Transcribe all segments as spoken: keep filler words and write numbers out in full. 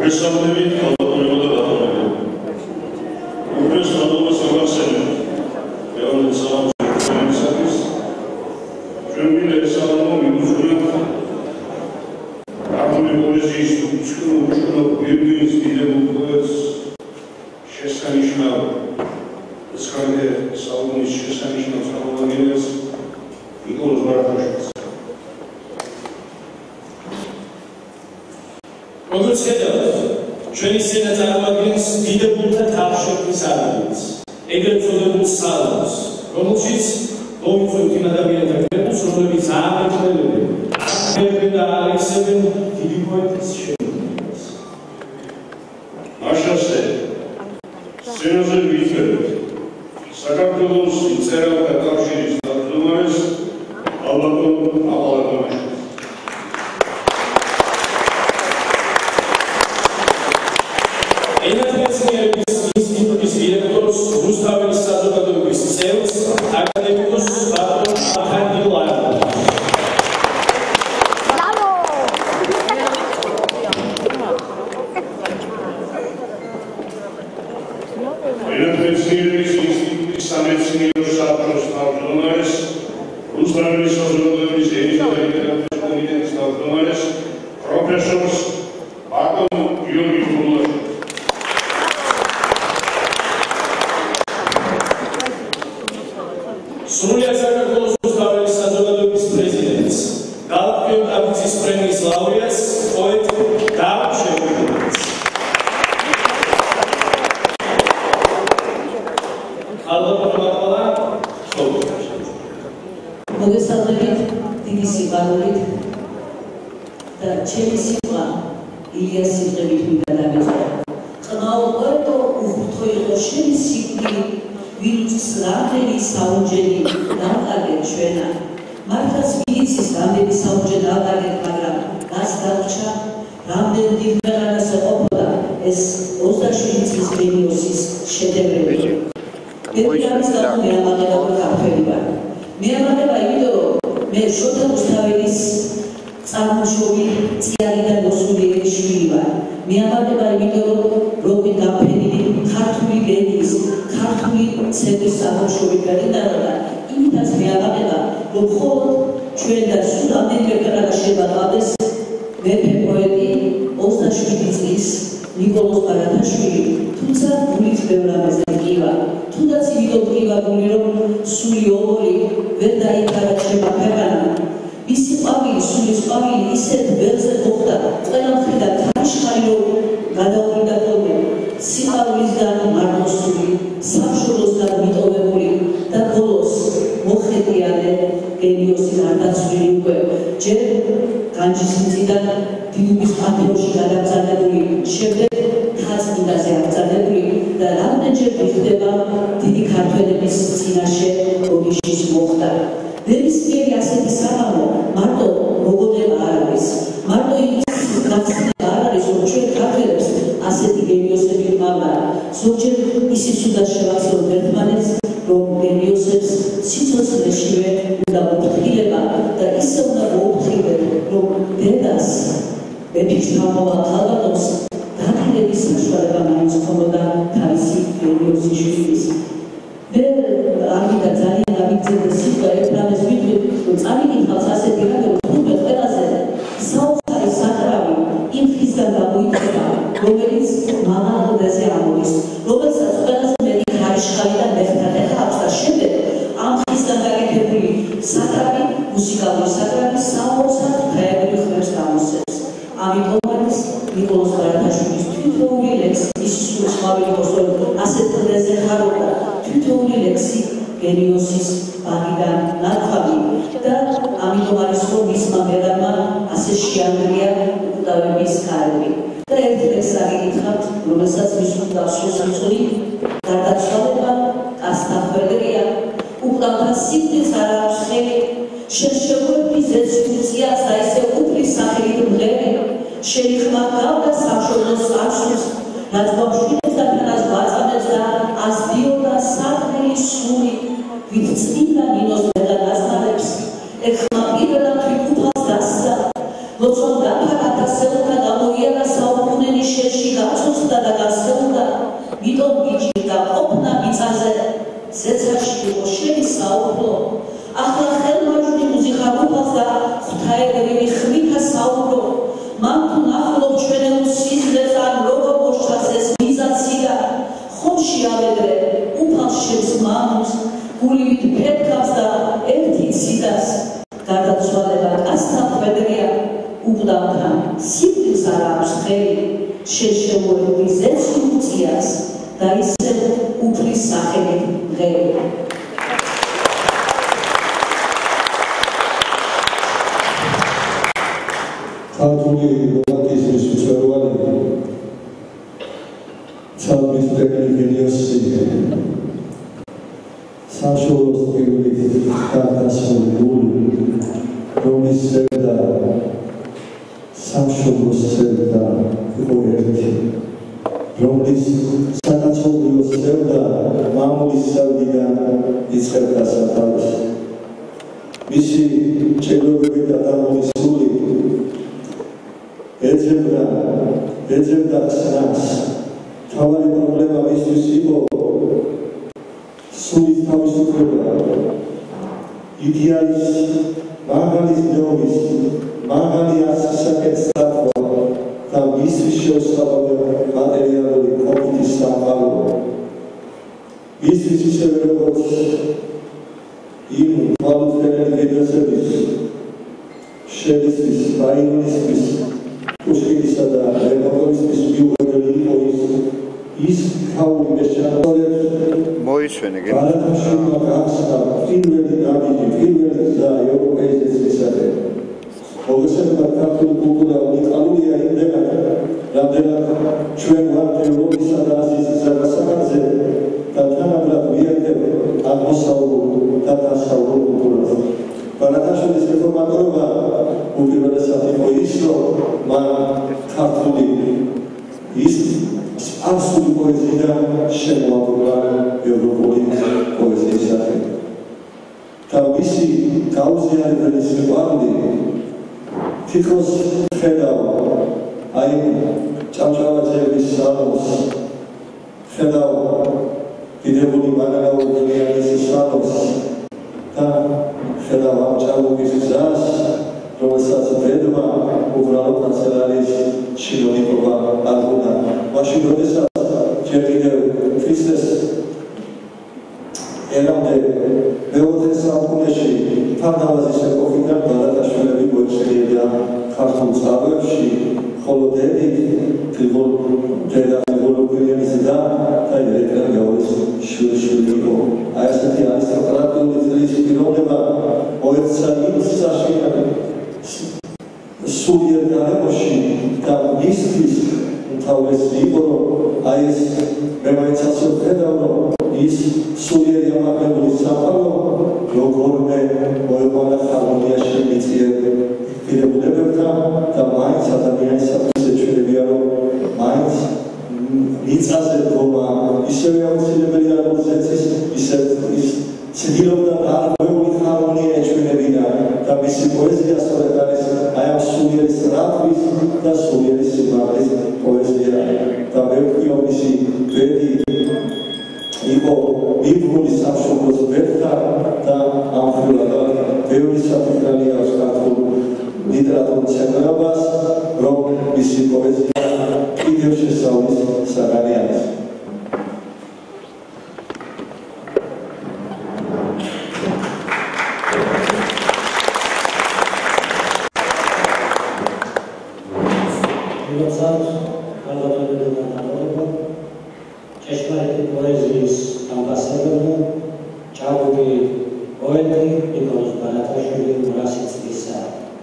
Lotson da para ta selta da moia na salva com ele შერში გაწუხდა და გასეულდა, ვიტომ გიჭირდა ყოფნა მიწაზე, ზეცაში იყო შენი საუფლო. ახლა ხელმარჯვნივ უზიხარუფალს და ღვთაებრივი ხმითა საუბრო. მან თუ ნახულობ ჩვენელ სიზმრებს ან როგორ მოშთას ეს მიზაცია, ხომში ავედრე უფალს შებს მამულს, გულივით ფეთქავს და ერთი ციდას. გარდაცვალება კაცთან ხვედრია, უყდავთან სიკვდილს არ აქვს ხელი, შეშეუებული ზეცი უწიას და ისევ უფლის სახელით მღერი. ქართული რომანტიზმის მწვერვალი ცალკის ტექნიკიოსი საშუალო სტილით გადასული გული, რომლის ზევდა სამშობლო ზევდა იყო ერთი, რომლის სანაცოლიო ზევდა მამულის ზევდიდან იწყებდა სათავეს. მისი ჭედობები და დამოწმული ეძებდა ეძებდა ხსნას. თავარი პრობლემა მისთვის იყო სულის თავისუფლება, იდეალის მაღალი ზნეობის, მაღალი ასაკის დათვა და მისთვის შეუსაბამო მატერიალური ყოფის სამყარო. მისთვის ისევე როგორც იმ თვალუწვდენელი გეოგრაფიის შედესის ბაინისტის უშკიდისა და რემონტის მიუღებელი იყო ის ის ქაული მეშანორებს მოისვენე გე ბარათაშვილმა გახსნა პირველი ნაბიჯი, პირველი გზა ევროპეის შესახებ. მოგესალმებით, ქართული კულტურა უნიკალურია იმდენად, რამდენად ჩვენ ვართ ევროპისა და აზიის საზღვარზე და თანაბრად ვიერთებ აღმოსავლურ და დასავლურ კულტურას. ბარათაშვილის რეფორმატორობა უპირველესად იყო ის, რომ მან ქართული ის სპარსული პოეზიიდან შემოაბრუნა ევროპული პოეზიის სახე. და მისი გაუზიარებელი სიყვარული თითქოს ხედავ აი ჭავჭავაძეების სალონს, ხედავ დიდებული მანაგაურგელიანის სალონს და ხედავ ამ ჭაბუკის გზას, რომელსაც ბედმა უბრალო კანცელარიის ჩინოვნიკობა აღუნა. მაშინ როდესაც ჯერ კიდევ ქრისტეს ერამდე მეოთხე საუკუნეში ფარნავაზის ეპოქიდან ბარათაშვილები მოიხსენიებდა ქართულ წყაროებში, ხოლო დედით დედა გრიგოლ-გურიანის და ერეკლე გაურის შვილიშვილი იყო. აი ასეთი არისტოკრატიული წლის პიროვნება მოეცა იმ საშინელ სულიერ გარემოში და მისთვის თავისი იყო, რომ აი ეს მე მაინც ასე ვხედავ, რომ ის სულიერი ამაღლებული სამყარო როგორმე მოეყვანა ჰარმონიაში მიწიერ პირებულებებთან და მაინც ადამიანისათვის ეჩვენებია, რომ მაინც მიწაზე დგომა ისევე აუცილებელია, რომ ზეცის ისე ის ცდილობდა გარკვეული ჰარმონია ეჩვენებინა და მისი პოეზია სწორედ არის აი ამ სულიერის რატვის და სულიერის სიმაღლის პოეზია. და მე ვთქვი, რომ მისი ბედი იყო მიბმული სამშობლოს ბედთან და ამხრივად ბევრი საფიქრალი აქვს ქართულ ლიტერატურულ მცენარეობას, რომ მისი პოეზია კიდევ შესწავლის საგანი არის. ჭეშმარიტი პოეზიის ამბასადორი, ჭაბუკი პოეტი ნიკოლოზ ბარათაშვილი ორმოცი წლისა.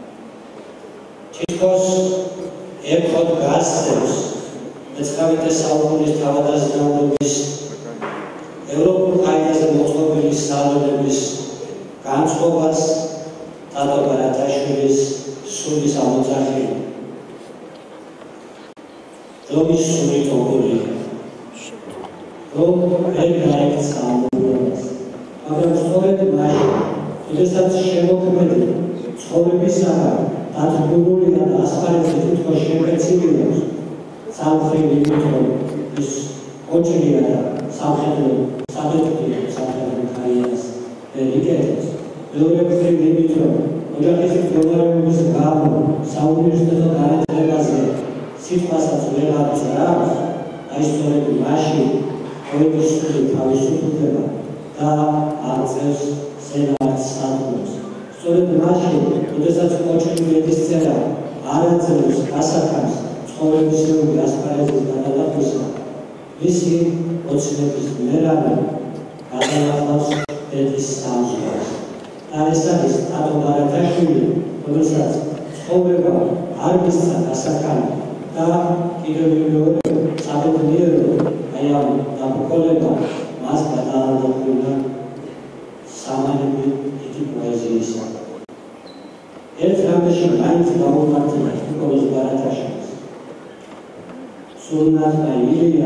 თითქოს ერთხელ გასცემს მეცხრამეტე საუკუნის თავადაზნაურობის ევროპულ ყაიდაზე მოწყობილი სალონების განწყობას დადო ბარათაშვილის სულის ამოძახი, რომის სული თողულია. რომ ვერ გაიქცა ამბულებას, მაგრამ სწორედ მაშინ, როდესაც შემოქმედი ცხოვრებისაგან დათბურული და ასპარეზი თითქოს შემეცილებს, სამხრეთი იმითო ის ოჭრია და სამხედრო საბეთქი სამხედრო კარიერას იკეთებს. მეორე მხრივ იმითო ოჯახის მდგომარეობის გამო საუნივერსიტეტო განათლებაზე სიტყვასაც ვერ აღწერავს, აი სწორედ მაშინ ყოველი სული თავისუფლდება და აღწევს სენატს სადგურს. სწორედ მაშინ, როდესაც ოჭრის ბედისწერა არ აძლევს გასახამს ცხოვრებისეული ასპარეზის გადალახვისა, მისი ოცნების მერანი გადალახავს ბედის სამზვარს. და ეს არის ტატო ბარათაშვილი, რომელსაც ცხოვრება არ მისცა გასახამი და კიდევ მეორე საბედნიერო აი ამ დაბრკოლება მას გადაადობრა სამანები დიდი პოეზიისა. ერთ რამეში მაინც გაუმართლა ნიკოლოზ ბარათაშვილს. სულნატა ილია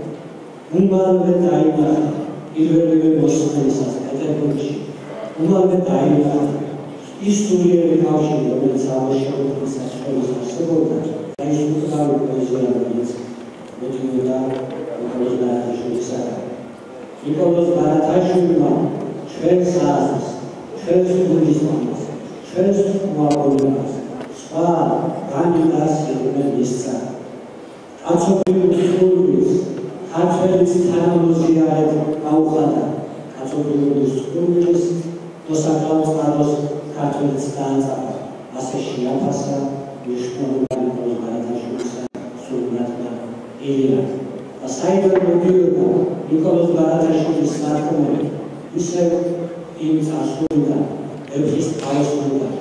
უმალვე დაინახა პირველივე მოსვლისას პეტერბურგში. უმალვე დაინახა ის სულიერი კავშირი, რომელიც აღმოჩნდა საშუალო არსებობდა და ის უკრავი პოეზია, რომელიც მოთმინდა ნიკოლოზ ბარათაშვილისაგან. ნიკოლოზ ბარათაშვილმა ჩვენს აზრს, ჩვენს გულისხმობას, ჩვენს მოაბოლებას, სხვა განიდას იღმენ მისცა. კაცობრიულ სხეულის ქართველის თანამოზიარედ აუხადა. კაცობრიულ სხეულის მოსაკლავს წყაროს ქართველიც დააწაფა. ასე შეაფასა მნიშვნელობა ნიკოლოზ ბარათაშვილისა სულნატმა ილია. და საიდან მოდიოდა ნიკოლოზ ბარათაშვილის სარწმუნოება, ისევ იმ წარსულიდან, ეფრის თავოსნიდან.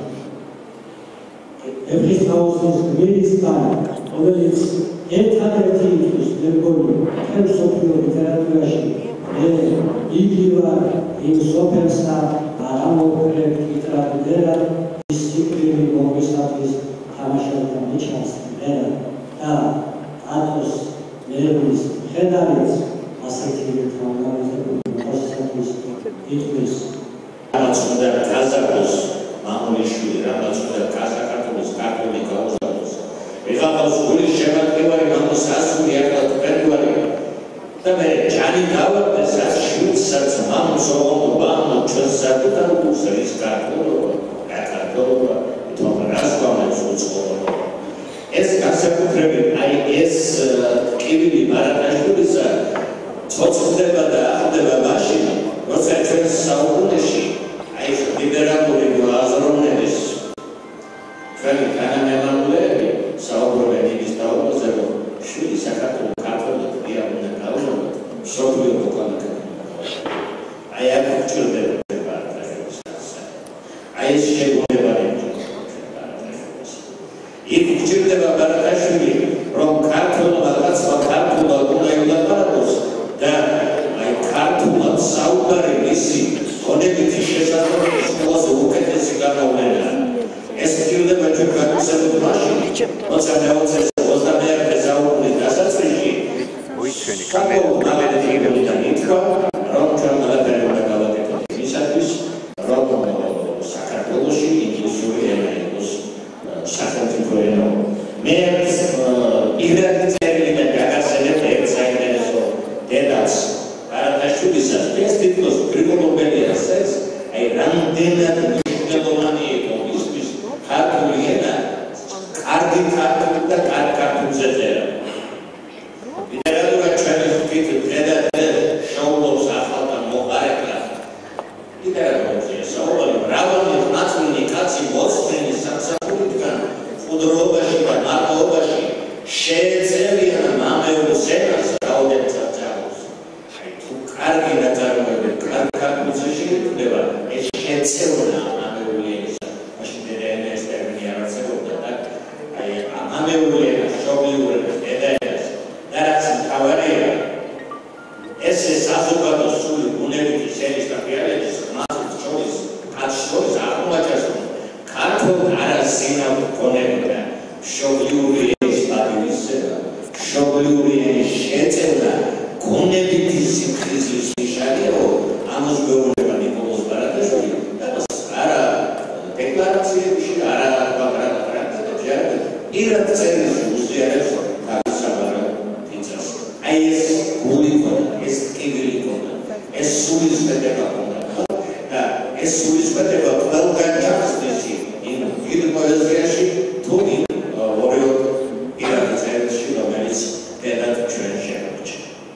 ეფრის თავოსნის გმირისგან, რომელიც ერთადერთი იწვის მეგონი მთელ მსოფლიო ლიტერატურაში, მე იგივარ იმ სოფელსა არამოვკლებ ლიტერატურად ის სიკვდილი მომისათვის თამაშობდა მიჩანს მერა და ატოს ნერვის ხედავით ასეთი თავგადასავალი მოსასწრაფის იტყვის რამაც უნდა გაზარდოს მამულიშვილი, რამაც უნდა გასაკარგოს ქართული გაუზარდოს. ეხლა სულის შემატკივარი მამოს ასული ახლა თქვენგვარი და მე ჯანი დავარდეს ას შვილსაც მამოს ოღონდ ბანო ჩვენს საკუთარ უსრის ქართულობა, ქართულობა, თუმ რას გვამაც უცხოობა. ეს განსაკუთრებით აი ეს კივილი ბარათაშვილისა ცოცხლდება და ახდება მაშინ, როცა ჩვენს საუკუნეში აი ლიბერალური აზროვნების ჩვენი თანამემამულეები საუბრობენ იმის თაობაზე, რომ შვილი საქართველოს ქართველად ვია უნდა გავუზარდოთ მსოფლიო მოქალაქეობა. აი აქ გვჭირდება ბარათაშვილის. აი ეს შეგუნება იქ გვჭირდება ბარათაშვილი, რომ ქართველმა კაცმა ქართულად უნდა ილაპარაკოს და აი ქართულად საუბარი მისი გონებითი შესაძლებლობის ყველაზე უკეთესი გამოვლენაა. ეს გვჭირდება ჩვენ განსაკუთრებით მაშინ, როცა მეოცე ოცდამეერთე საუკუნის დასაწყისში უიჩვენი კამერიდან ითქვა, რომ ჩვენ ყველაფერი უნდა გავაკეთოთ იმისათვის, რომ საქართველოში ინგლისური ენა იყოს სახელმწიფო ენა. მე იგრაკი წერილიდან გაგახსენებ ერთ საინტერესო დეტალს ბარათაშვილისას. ეს თითქოს გრიგოლ-ობელიას ეს აი რამდენად მნიშვნელოვანი იყო მისთვის ქართული ენა, კარგი ქართული და კარგ ქართულზე წერა. ლიტერატურა ჩვენი ხვით დღედადღე შეუძლობს ახალ და მოყარებლა. ლიტერატურაზე საუბარი მრავალი ნაწილი კაცი მოსწრენი სამსახურიდან მყუდროობაში და მარტოობაში შეეწევიან მამეულს ენას რაოდენსაც ძაღლს. აი თუ კარგი ნაწარმოები კარგ ქართულზე შეიძლება ეს შეეწევნა მამეული ენისა. მაშინ დედაენა ეს ტერმინი არ არსებობდა და აი მამეული ენა მშობლიური დედა ენას და რაც მთავარია ეს საზოგადო სული ბუნებითი სენის და რეალების მასის შორის კაც შორის აღმოაჩენს ქართულ არასინავ გონებდა მშობლიური ენის პატივისცემა, მშობლიური ენის შეწევნა გონებითი სიფხიზლის ნიშანია, ამას გვეუბნება ნიკოლოზ ბარათაშვილი და არა დეკლარაციებში, არა ბაგრატებში, არამედ პირად წერილში უზიარებს თავის საბარო აი ეს გული ქონდა, ეს ტკივილი ქონდა, ეს სულისკვეთება ქონდა და ეს სულისკვეთება ყველგან ჩახსნეს იმ დიდ პოეზიაში თუ იმ ორიოდ ირანის წერილში, რომელიც დედად ჩვენ შემორჩა.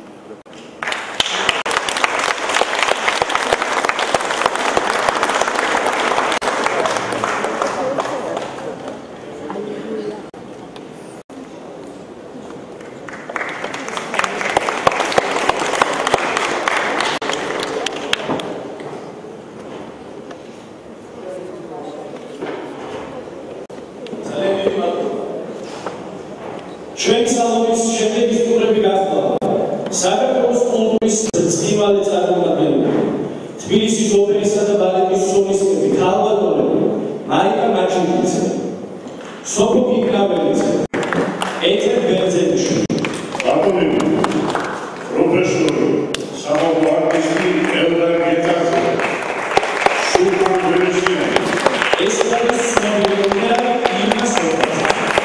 ჩვენ სალონის შემდეგი სტუმრები გახდა საქართველოს კულტურის ბრწყინვალე წარმომადგენლები, თბილისის ოპერისა და ბალეტის სოლისტები, ქალბატონები, მაიკა მაჩინიძე, სოფო კიკნაველიძე, ეთერ ბერძენიშვილი. ბატონები, პროფესორი, სამოქო არტისტი ელდარ გეტაძე, სულთან ვერესიანი. ეს არის ცნობილია იმას ოქროთი.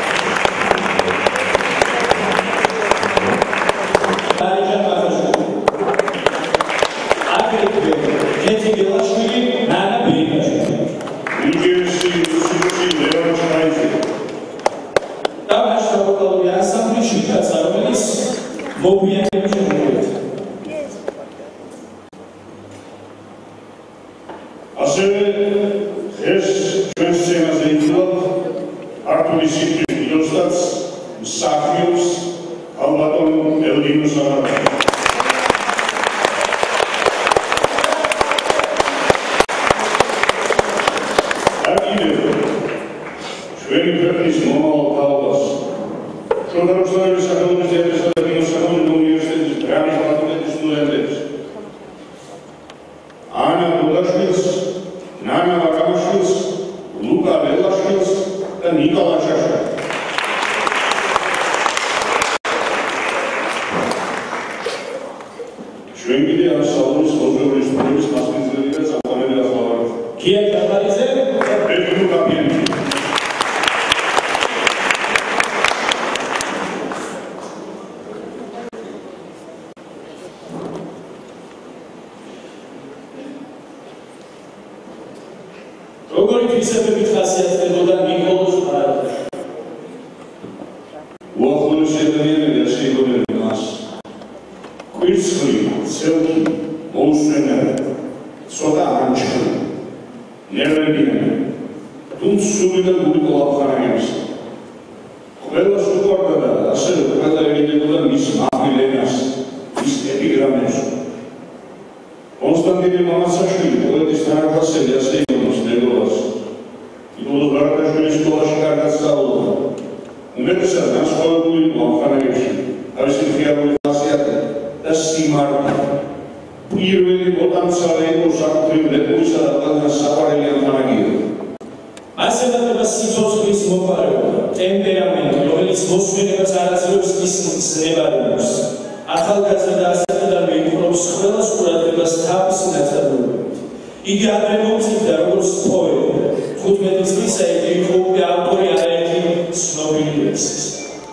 ასევე ეს ჩვენ სცენაზე იდგა არტული სიტყვის მიდოსტაც მსახიობს ალბატონ ელდინოს აღარაძე. და კიდევ ჩვენი ქვეყნის მომავალ თაობას შოთა რუსთაველის სახელობის თეატრისა და კინოსახიობთა უნივერსიტეტის დრამის ფაკულტეტის სტუდენტებს ანა დუდაშვილს, ნანა ვაკამაშვილს, ლუკა ლელაშვილს და ნიკოლა შაშაკს. ჩვენ კიდე ამ სალონის კულტურის სტუმრების მასპინძლები და წამყვანები ახალავართ. გია ჯაბალიძე და ბედნუ კაპიანი. როგორი თვისებებით ხასიათდებოდა ნიკოლოზ ყარაძეში? უახლოესი ადამიანები ასე იგონებენ მას. კვირცხლი, ცელკი, მოუსვენარი, ცოტა ანჩხლი, ნერვებიანი, თუმცა სული და გული ყოლაფხანაგებისა. ყველას უყვარდა და ასევე ყველა ერიდებოდა მის მაღლ ენას, მის ეპიგრამებს. კონსტანტინე მამაცაშვილი, პოეტის თანაკლასელი ასე იგონოს მეგობარს. ნიკოლოზ ბარათაშვილის სკოლაში კარგად სწავლობდა. უმეტესად განსხვავებული იყო ამ ხანებში თავისი მხიარული ხასიათი და სიმართლე. პირველი პოტანციალი იყო საკუთრივ ლეკვისა და ყველგან საყვარელი ამ ხანაგია. ასეთადება სიცოცხლის მოყვარეობა, ტემპერამენტი, რომელიც მოსვენებას არ აძლევს მის ზნებარებას. ახალგაზრდა ასეთიდან მიიპყრობს ყველას ყურადღებას თავისი ნაწარმოებებით. იგი ადრე მომწიფდა როგორც პოეტი. თხუთმეტი წლისა იგი იყო უკვე ავტორი არაერთი ცნობილი ლექსის.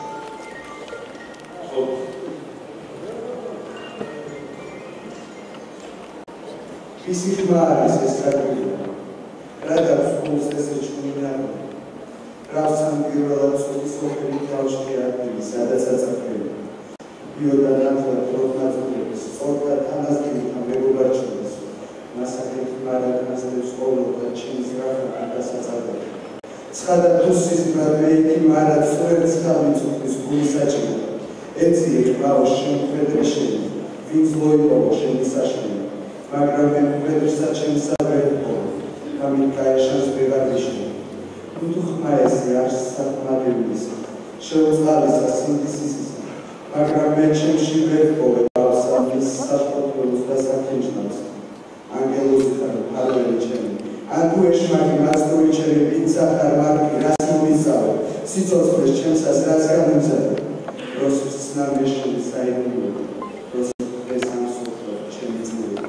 მისი ხმა არის ეს კადრი. რადგან სკოლის წესრიგში მინდა რავსან პირველად სკოლის სოფელი თავში ადგილი, სადაც აწახებია. იოდა ნაცვლად პროგნოზების სწორდა თანასწორთან მეგობარჩევას. მასაკეთ მარადანასდებს ყოველდღე ჩემს გახდა დასაწადებლად. ცხადა თუსის ბრალეიკი მარად სწორედ თავიცუხის გულისაჭირა. ეციე ყავს შემოქმედებაში, ვინც მოიპოვა ჩემს საშინო. მაგრამ მე მკვეთრსა ჩემს საერთო. ამით გაეშანს ვეღარიშო. თუთუ ხმა ესე არის საკმადებლის. შეუწყალისა სინთეზის მაგრამ მე ჩემში ვერტყოვე ავსამის საშფოთველოს და საკინჭნავს. ანგელოზი ხარ ფარველი ჩემი. ან თუ ეშმაკი მასტური ჩემი პიცა ხარ მარკი რას მომისავე. სიცოცხლეს ჩემსას რას გამიმზადე. როსის ნამეშული საიდუმლო. როსის ესანსულო ჩემი ძმები.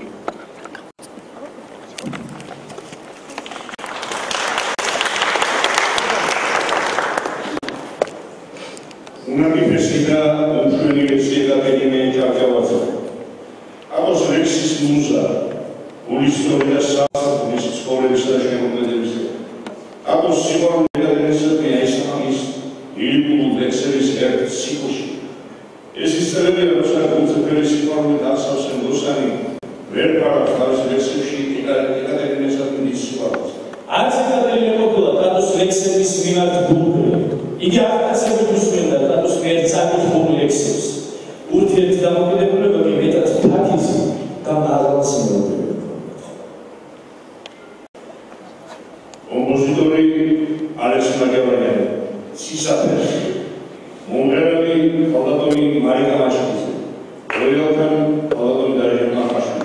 Una università, un università che viene პროგრესის მუზა, ულისწორია საფრთხის ცხოვრებისა და შემოქმედებისა. აკოს სიყვარული და ინსტინქტი აისახის ილიკულ ლექსების ერთ ციკლში. ეს ისწრებია, როცა გულწრფელი სიყვარული დასავსე მოსანი ვერ პარავს თავის ლექსებში ეკატერინესა მის სიყვარულს. არც ეკატერინე ყოფილა ტატუს ლექსების მიმართ ბულგარი. იგი აღტაცებით უსმენდა ტატუს მიერ წაკითხულ ლექსებს. ურთიერთდამოკიდებულება კი მეტად ფაქიზი და მაღალცნობიერია. კომპოზიტორი ალექს მაგევანიანი, ცისაფერს, მომღერალი ხალატონი მარიკა მაჩხიძე, როიალთან ხალატონი დარეჯა მახაშვილი.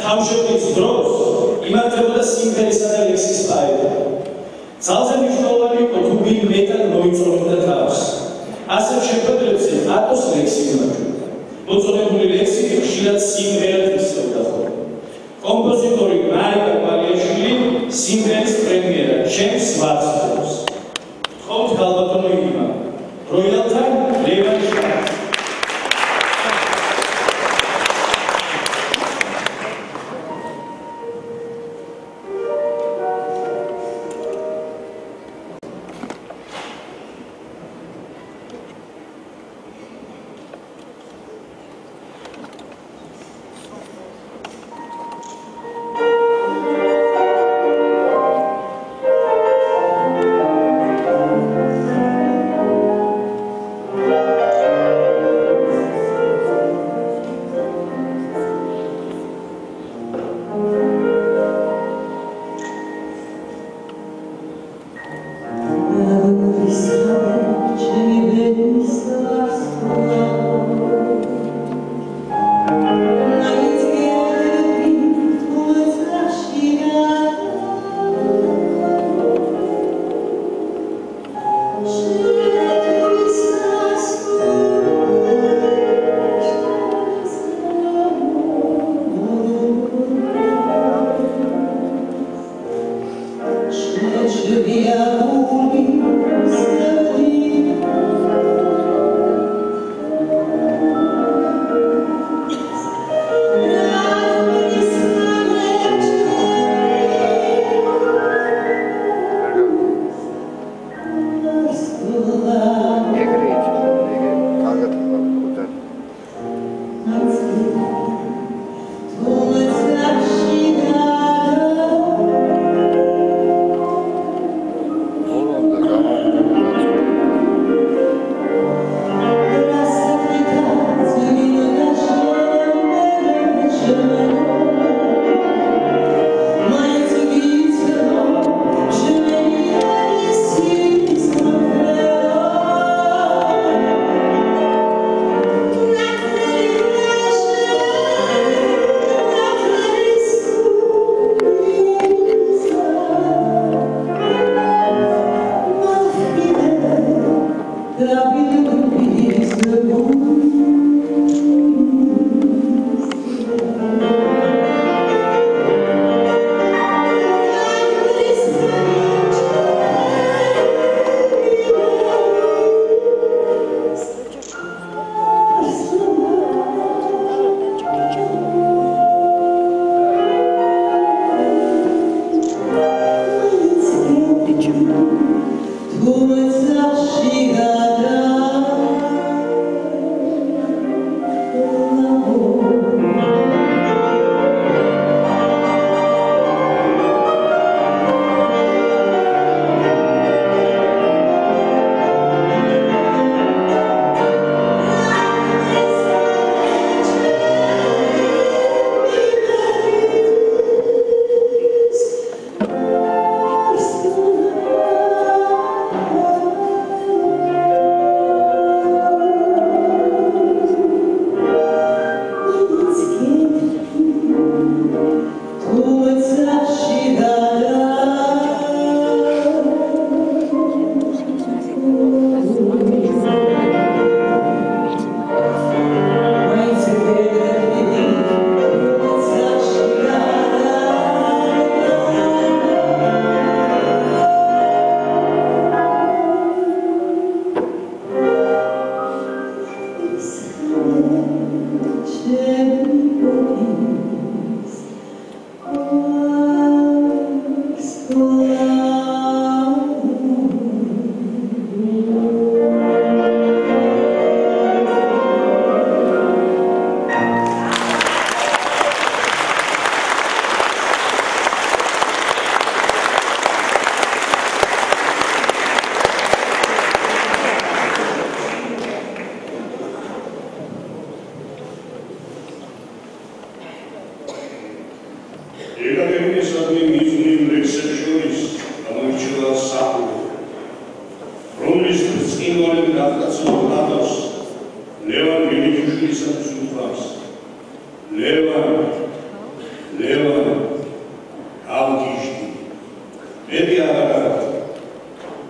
თავშეყრის დროს იმართებოდა სიმღერისა და ლექსის პაევა. ძალზე მნიშვნელოვანი იყო თუ ვინ მეტად მოიწონებდა თავს. ასეთ შეხვედრებზე ატოს ლექსი იმართებოდა. მოწონებული ლექსი ხშირად სიმღერად იხსენებდა ხოლმე. კომპოზიტორი მარია ვალიაშვილი სიმღერის პრემიერა ჩემს ვარსკვლავს. თხოვთ ქალბატონო იგმა როიალთან ლევან შარდ.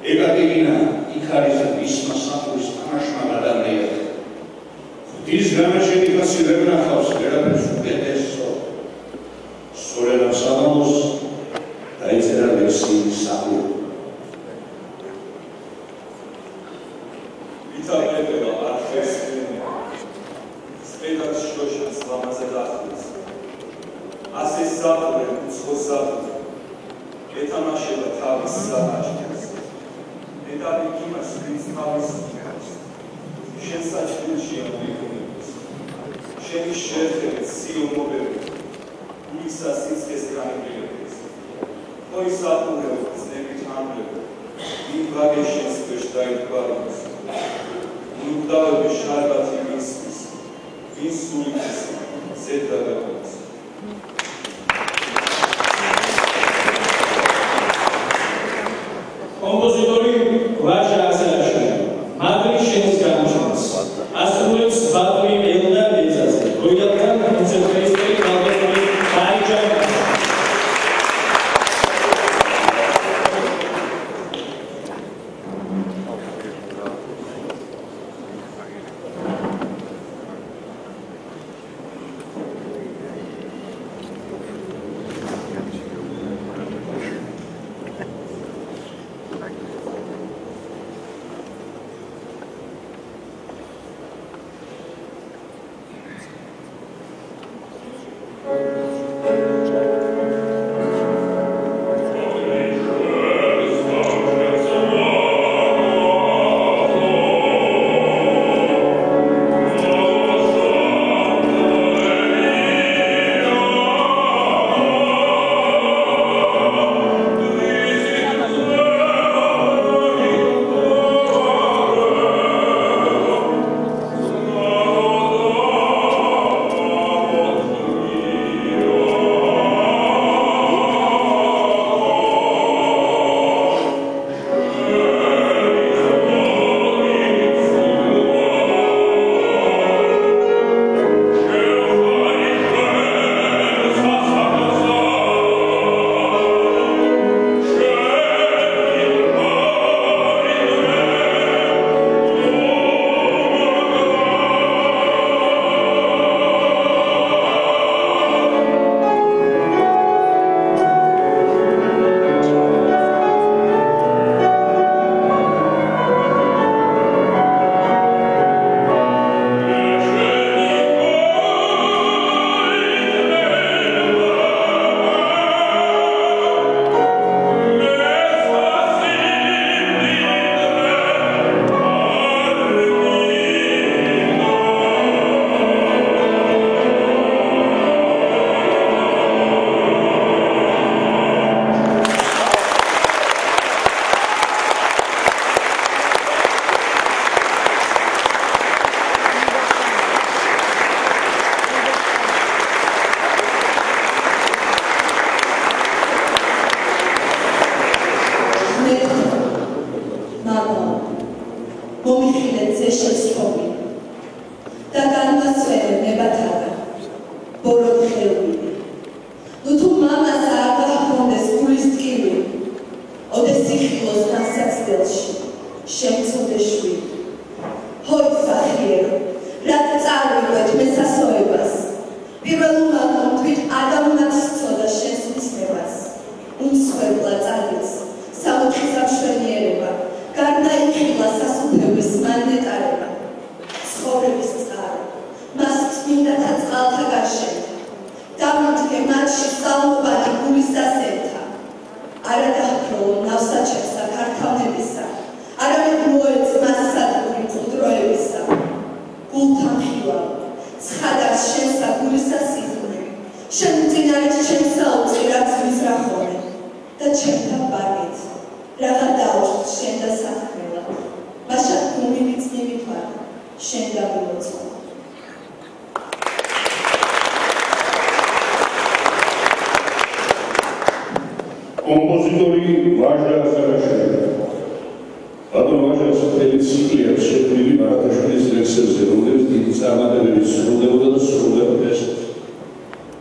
ეკატერინა იქ არის მისმა სამყურის თამაშმა გადამეერა. ღვთის განაჩენი ხასი ვერ ნახავს ვერაფერს უკეთესო. სწორედ ამ საღამოს დაიწერა ლექსიის სახური. ვითარდება არხესმენია სპედას შოშას ლამაზე დახდეს. ასე საფრე უცხო საფრე ეთამაშება თავის საჭირს. მეტალი იმას რის თავის იმას შენ საჭირში ამოიგონებს. შენი შერხებით სიომობებით ისა სიცხეს განიგებს. ხოი საფრე ძნებით ამბლებ იმ ვაგეშენს ქვეშ დაიყვაროს. ნუგდავები შარბათი მისის ვის სულიcis ზედაგავს. კომპოზიტორი ვაჟა ასარაშვილი მადრის შენის გამოჩენას ასრულებს ბატონი ელდარ ეძაზე როიალთან კონცერტმეისტერი ბატონი ბაიჯანი კომპოზიტორი ვაჟა ასარაშვილი. ბატონ ვაჟას მთელი ციკლი აქვს შექმნილი ბარათაშვილის ლექსებზე, რომლებიც დიდი წარმატებებით სრულდებოდა და სრულდებოდა ეს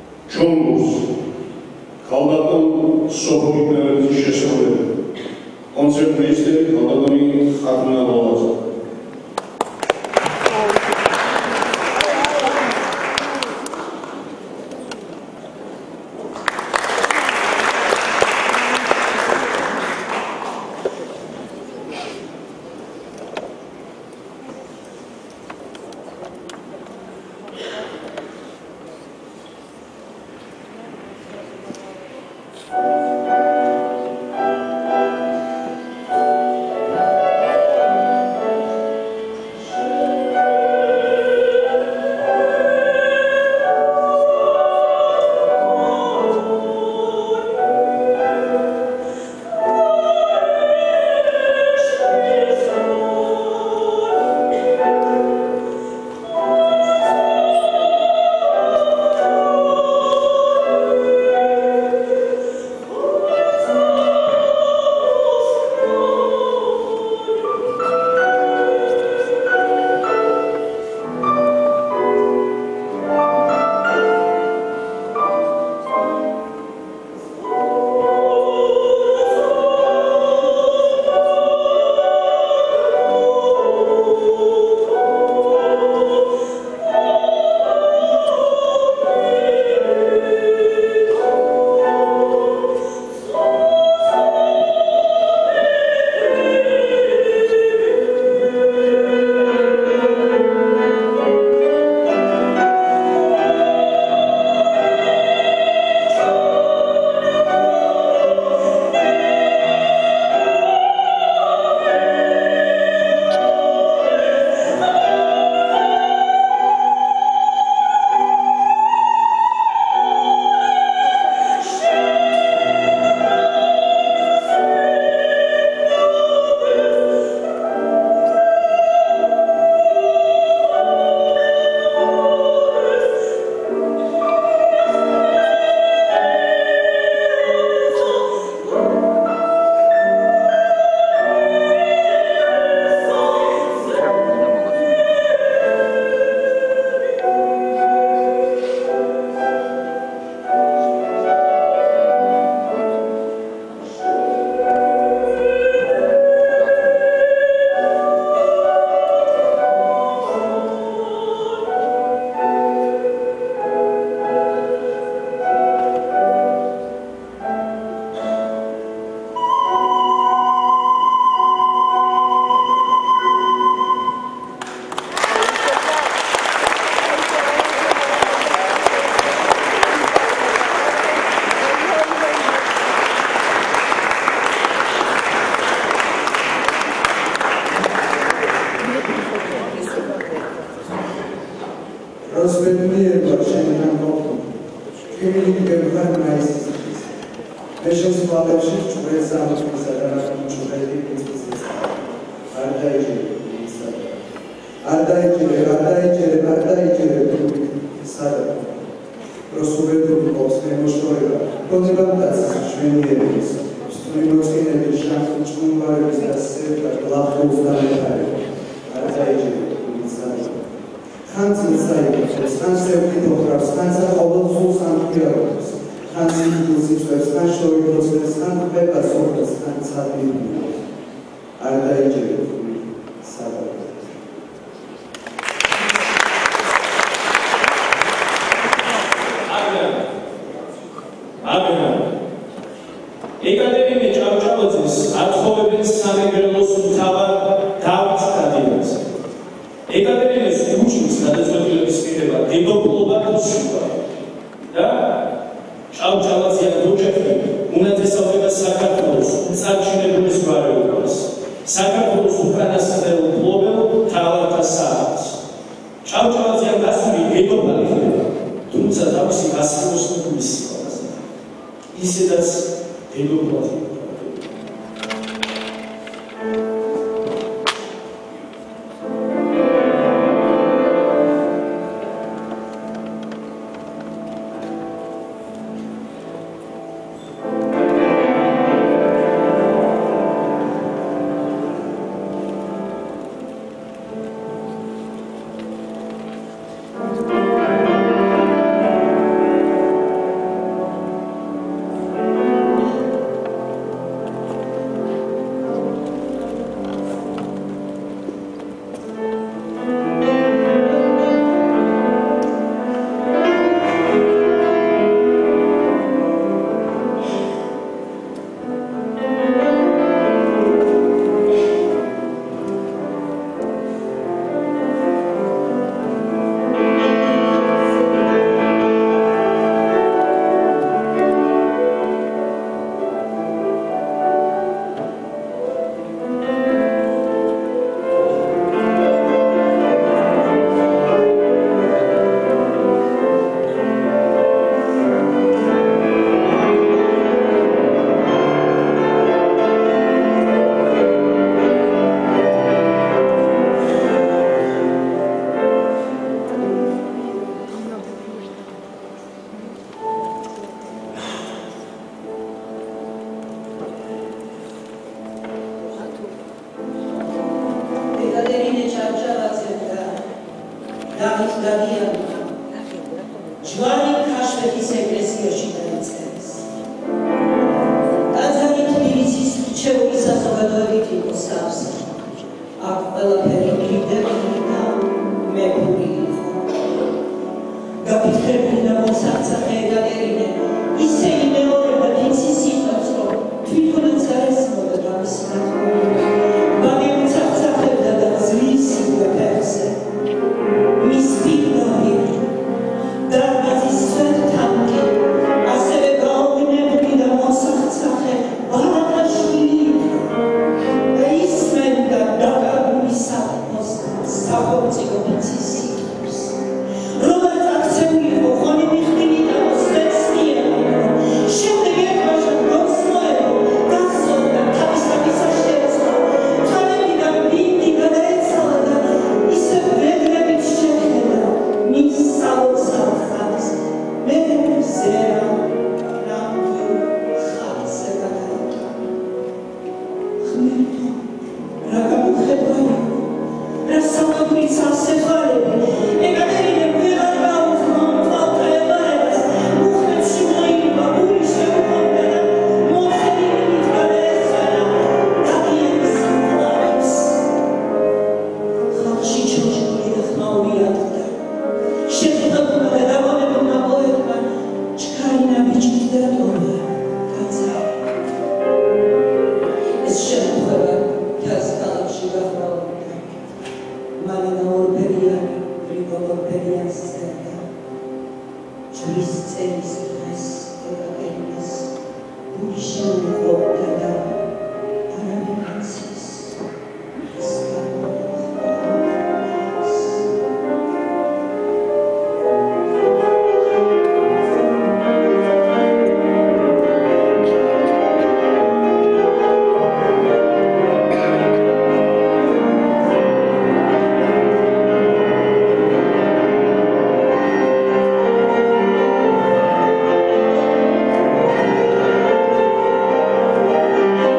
ჩონგურს ქალბატონ სოფო მიქნეველის შესრულება. კონცერტმეისტერი ხალხური ხატუნა ბოლაძე. Rozpędniłem się na boku. Kieruję wywarna jest Myślę, że mamy wszystko, że jest zamysł zadana w człowieku instytucji. Ardajcie, ardajcie, ardajcie, ardajcie, sada. Rozsłuchajcie polskiego szkoła. Pozywam tacy świętych. Wspólnocnie najwyższych członków z tak łatwo uznane. Ardajcie, sada. Hansen Zeit, Stanze Widochra, Stanza Owocu Santiago, Hansen Inklusive, Stanzo Inklusive, Stan Pepa Sopra, Stanza Biblia. Ardajcie, sada. Amen. Ekaterine Čavčavodzes atხოვებენ სამეგრელოს მთავარ დავით დადიანს. ეკატერინეს კუჩის გადაწყვეტილების მიღება დედოფლობა უსურვა და ჭავჭავაძიან ოჯახი უნათესავდება საქართველოს უცარჩინებულის გვარეობას. საქართველოს ეკატერინე ჭავჭავაძემ და დავით დადიანმა ჯვარი ქაშვეთის ეკლესიაში დაიწერეს. ტაძარი თბილისის რჩეული საზოგადოებით იყო სავსე. აქ ყველაფერი მივიდებული და მეგული იყო. გაფიქრებული და მოსარცახე ეკატერინე ისე იმეორებდა ფიცის სიტყვებს, რომ თვითონაც არ ესმოდა თავის ნათქვამი. ბაგემ ცახცახებდა და ძლივს იგდა ფეხზე. მის პირდაპირ დარბაზის სვეტთანკი ასევე გაუგნებული და მოსახცახე ბარათაშვილი იყო და ისმენდა დაკარგული საფოს სახელმწიფო ფიცის სიტყვებს. რომელიც აქცეული იყო ხონები ხილი და მოსვეცდიანა. შემდეგ ერთმანეთს გოს მოერო, გასწორდა თავის თავის შეეცვა. თანებიდან ბინდი გადაეცალა და ისე ვეგრებით შეხედა მის საოცარ ხალხს. მე ზერა რამგი ხალხზე გადაიჭრა. ხმერთო, რა გამოხედვა იყო, რა სამაგულიც ასეფარები. ეკატერინე ვეღარ გაუხმა მწვალთა ებარებას. მუხლებში მოიგება, გული შეუხობდა და მოხერილით გადაესვენა დადიანის მკლავებს. ხალხში ჩოჩქული და ხმაური ატყდა. შეხვდებულმა და დაბადებულმა პოეტმა ჩქარინა ბიჭით დატოვა კაცარი. ეს შემთხვევა მთელს ქალაქში გავრცელდა. მარინა ორბელიანი გრიგოლ ორბელიანს წერდა. ჯვრის წელის დღეს ეკატერინეს გული შეუყვებდა და არავინ იცის ის გამოხდა. Thank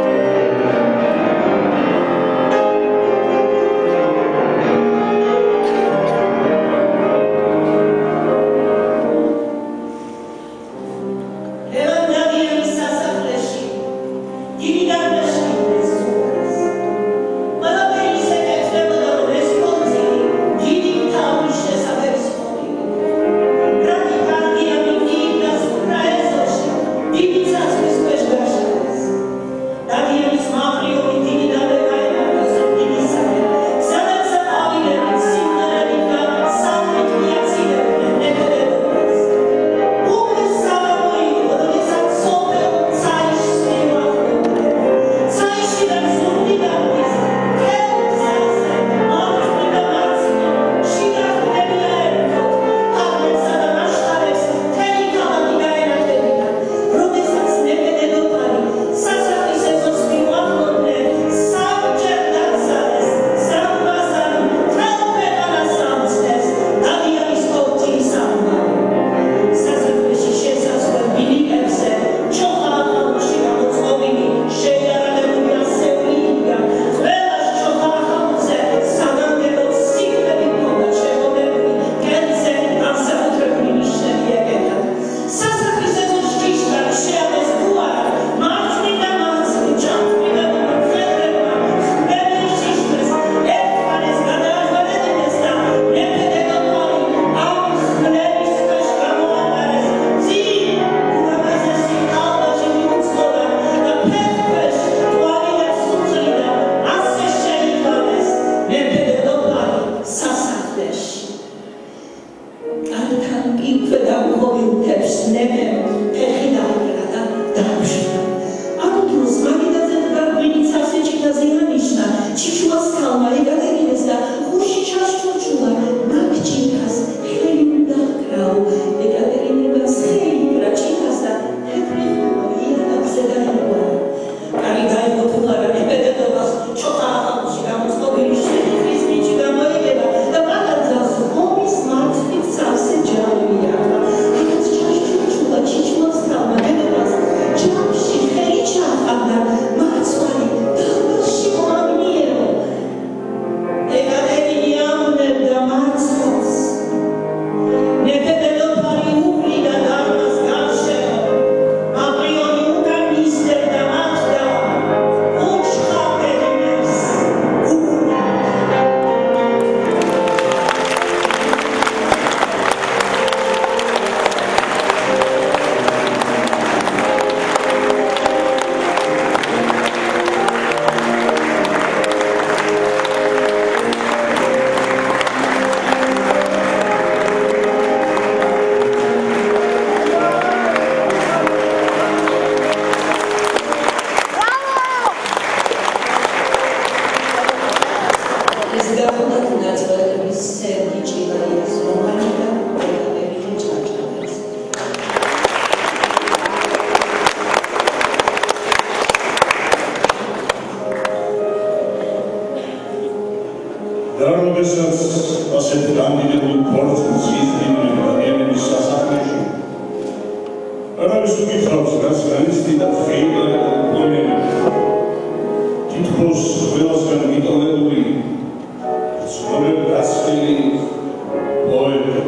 და როდესაც ასეთ გამდიდებული ფორცის იზრდება ადამიანების სასახლეში არავის უკითხავს რას განიცდი და ხეილა კომპონენტი თითქოს ყველასგან მიტოვებული ცნობილ გასწრილი პოეტი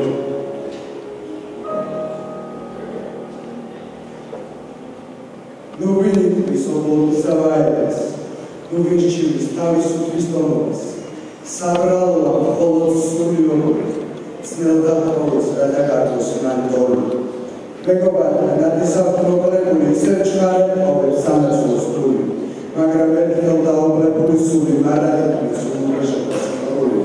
ნუ ვინმის ობოლისა ვაერეს ნუ ვირჩივის თავისუფლის დომობას საბრალოა მხოლოდ სულიობური ძნელდა მხოლოდ გადაგარდოს მანდორი მეგობართა გადისაფრთხოებული ისე ჩქარე ყოფებს სამეცნიერო სტული მაგრამ ერთხელ დაუბრუნებული სული მარადეთის უმრეშეთასწორული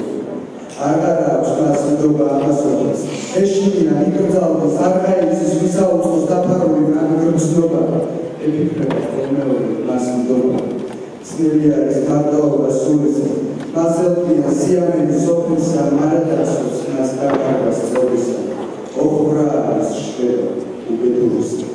არ აქვს მასნდობა ამასობას ეშინია იკრძალოს არხაიცის ვისაუწყოს დაფარული მანგრძნობა ეფიქრება ხოლმეური მასნდობა ძნელი არის გარდაობა სულისა მასელთია სიამენი სოფლისა მარადაცოს მას დაკარგვას წოდისა ოხრა არის შვედა უბედურისა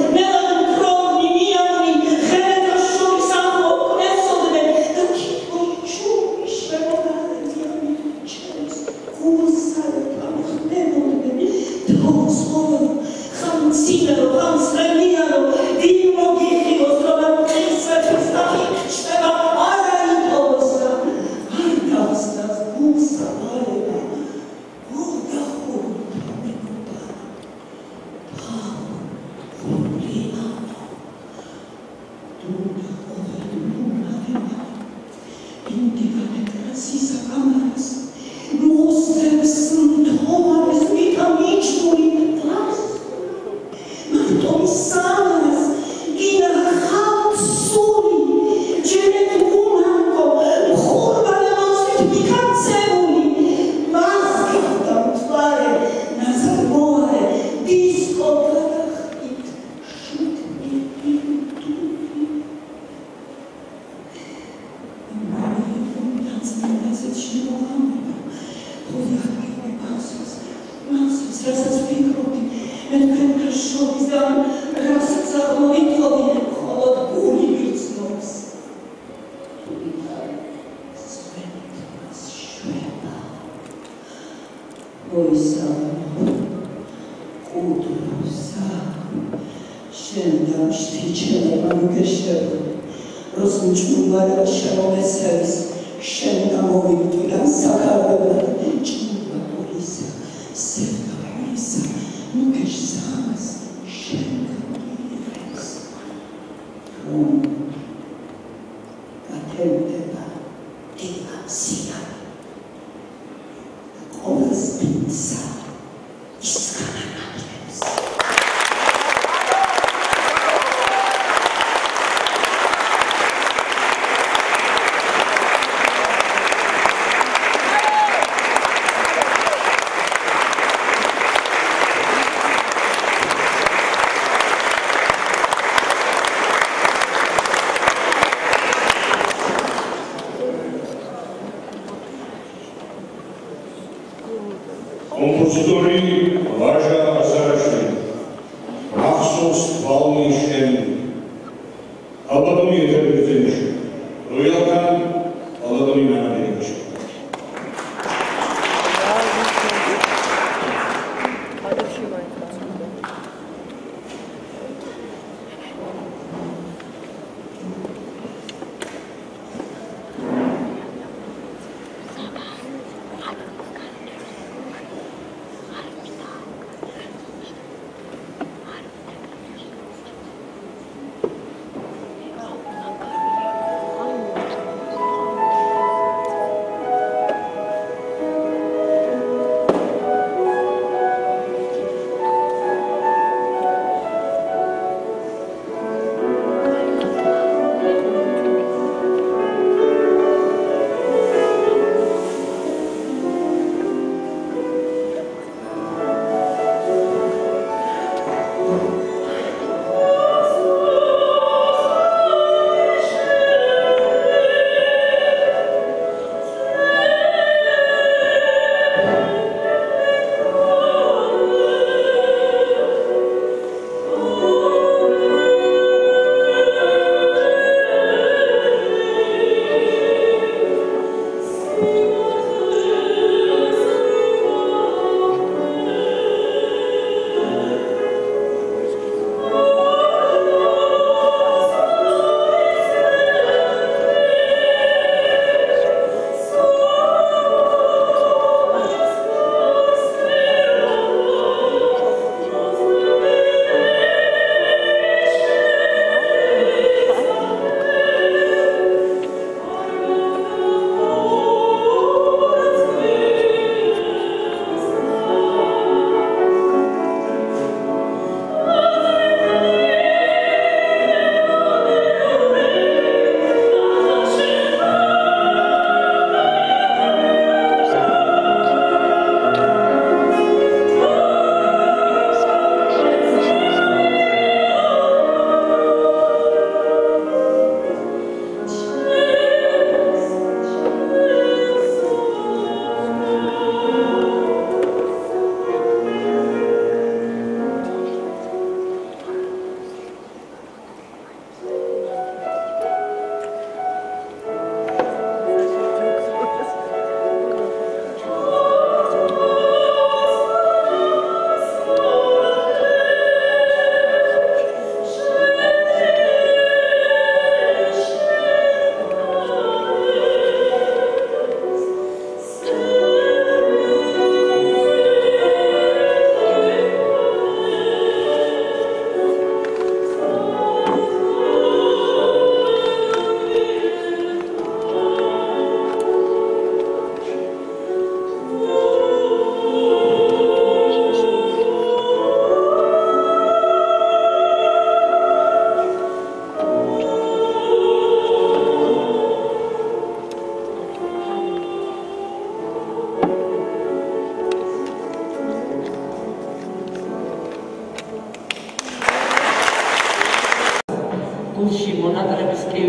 Thank you.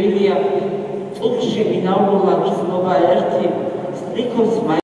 ილია წუხში მინაულა გრძნობა ერთი სტრიქოს